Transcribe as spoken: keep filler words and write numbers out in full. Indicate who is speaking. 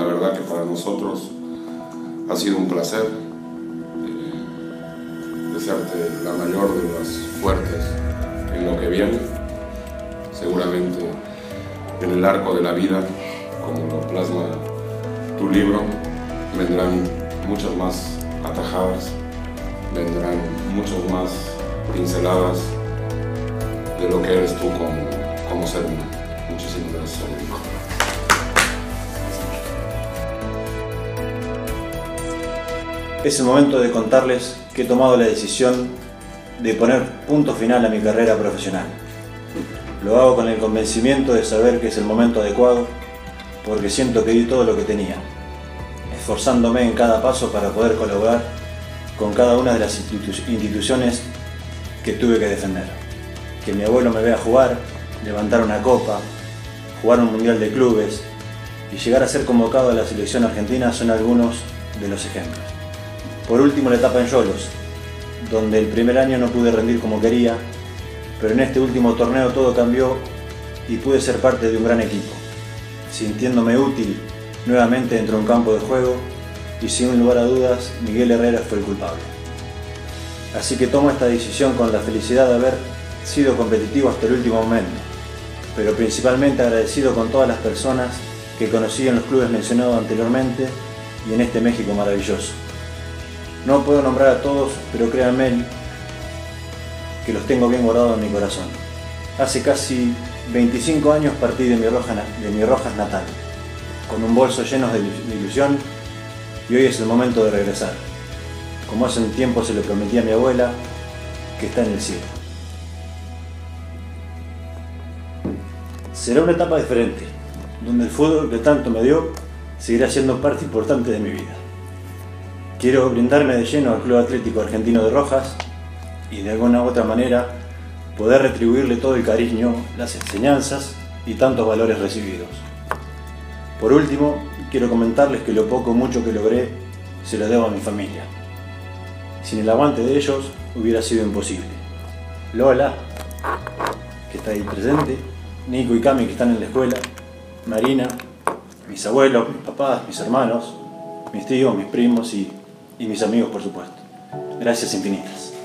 Speaker 1: la verdad que para nosotros ha sido un placer. Eh, desearte la mayor de las suertes en lo que viene. Seguramente en el arco de la vida, como lo plasma tu libro, vendrán muchas más atajadas, vendrán muchas más pinceladas de lo que eres tú como, como ser humano. Muchísimas gracias, Federico.
Speaker 2: Es el momento de contarles que he tomado la decisión de poner punto final a mi carrera profesional. Lo hago con el convencimiento de saber que es el momento adecuado, porque siento que di todo lo que tenía, esforzándome en cada paso para poder colaborar con cada una de las institu- instituciones que tuve que defender. Que mi abuelo me vea jugar, levantar una copa, jugar un mundial de clubes y llegar a ser convocado a la selección argentina son algunos de los ejemplos. Por último, la etapa en Xolos, donde el primer año no pude rendir como quería, pero en este último torneo todo cambió y pude ser parte de un gran equipo, sintiéndome útil nuevamente dentro de un campo de juego, y sin lugar a dudas Miguel Herrera fue el culpable. Así que tomo esta decisión con la felicidad de haber sido competitivo hasta el último momento, pero principalmente agradecido con todas las personas que conocí en los clubes mencionados anteriormente y en este México maravilloso. No puedo nombrar a todos, pero créanme que los tengo bien guardados en mi corazón. Hace casi veinticinco años partí de mi, Roja, de mi Rojas natal, con un bolso lleno de ilusión, y hoy es el momento de regresar, como hace un tiempo se lo prometí a mi abuela, que está en el cielo. Será una etapa diferente, donde el fútbol que tanto me dio seguirá siendo parte importante de mi vida. Quiero brindarme de lleno al Club Atlético Argentino de Rojas y de alguna u otra manera poder retribuirle todo el cariño, las enseñanzas y tantos valores recibidos. Por último, quiero comentarles que lo poco o mucho que logré se lo debo a mi familia. Sin el aguante de ellos hubiera sido imposible. Lola, que está ahí presente, Nico y Cami, que están en la escuela, Marina, mis abuelos, mis papás, mis hermanos, mis tíos, mis primos y, y mis amigos, por supuesto. Gracias infinitas.